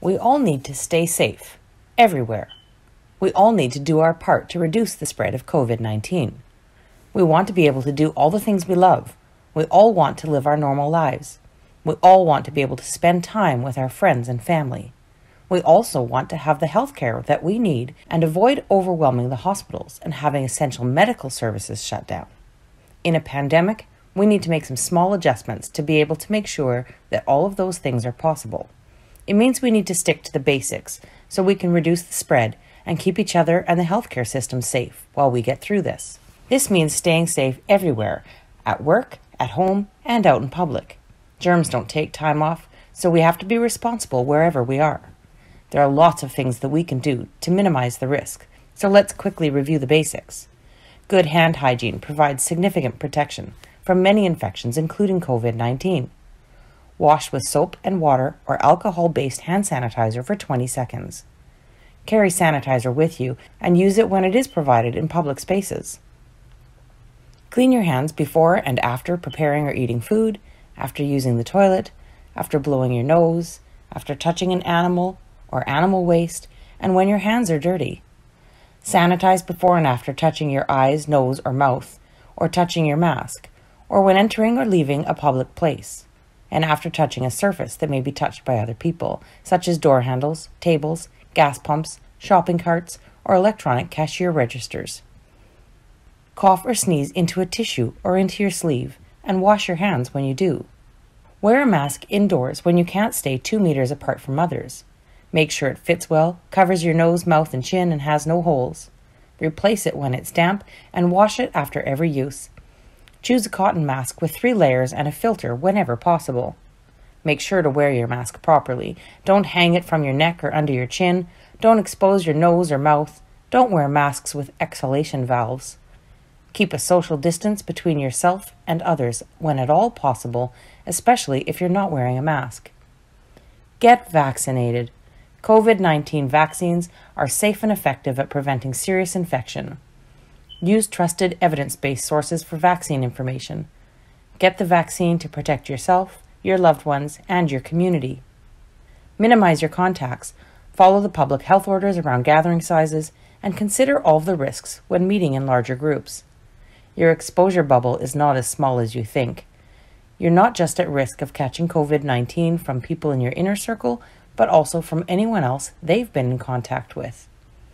We all need to stay safe, everywhere. We all need to do our part to reduce the spread of COVID-19. We want to be able to do all the things we love. We all want to live our normal lives. We all want to be able to spend time with our friends and family. We also want to have the health care that we need and avoid overwhelming the hospitals and having essential medical services shut down. In a pandemic, we need to make some small adjustments to be able to make sure that all of those things are possible. It means we need to stick to the basics so we can reduce the spread and keep each other and the healthcare system safe while we get through this. This means staying safe everywhere, at work, at home, and out in public. Germs don't take time off, so we have to be responsible wherever we are. There are lots of things that we can do to minimize the risk, so let's quickly review the basics. Good hand hygiene provides significant protection from many infections, including COVID-19. Wash with soap and water or alcohol-based hand sanitizer for 20 seconds. Carry sanitizer with you and use it when it is provided in public spaces. Clean your hands before and after preparing or eating food, after using the toilet, after blowing your nose, after touching an animal or animal waste, and when your hands are dirty. Sanitize before and after touching your eyes, nose, or mouth, or touching your mask, or when entering or leaving a public place, and after touching a surface that may be touched by other people, such as door handles, tables, gas pumps, shopping carts, or electronic cashier registers. Cough or sneeze into a tissue or into your sleeve, and wash your hands when you do. Wear a mask indoors when you can't stay 2 meters apart from others. Make sure it fits well, covers your nose, mouth, and chin, and has no holes. Replace it when it's damp, and wash it after every use. Choose a cotton mask with 3 layers and a filter whenever possible. Make sure to wear your mask properly. Don't hang it from your neck or under your chin. Don't expose your nose or mouth. Don't wear masks with exhalation valves. Keep a social distance between yourself and others when at all possible, especially if you're not wearing a mask. Get vaccinated. COVID-19 vaccines are safe and effective at preventing serious infection. Use trusted evidence-based sources for vaccine information. Get the vaccine to protect yourself, your loved ones, and your community. Minimize your contacts. Follow the public health orders around gathering sizes, and consider all of the risks when meeting in larger groups. Your exposure bubble is not as small as you think. You're not just at risk of catching COVID-19 from people in your inner circle, but also from anyone else they've been in contact with.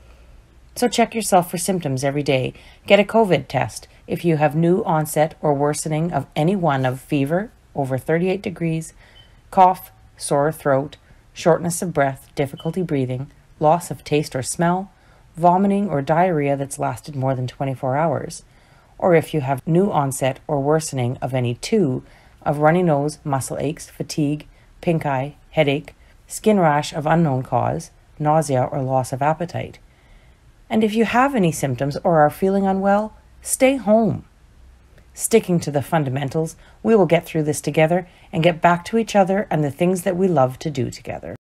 So check yourself for symptoms every day. Get a COVID test if you have new onset or worsening of any one of fever over 38 degrees, cough, sore throat, shortness of breath, difficulty breathing, loss of taste or smell, vomiting or diarrhea that's lasted more than 24 hours, or if you have new onset or worsening of any 2 of runny nose, muscle aches, fatigue, pink eye, headache, skin rash of unknown cause, nausea or loss of appetite. And if you have any symptoms or are feeling unwell, stay home. Sticking to the fundamentals, we will get through this together and get back to each other and the things that we love to do together.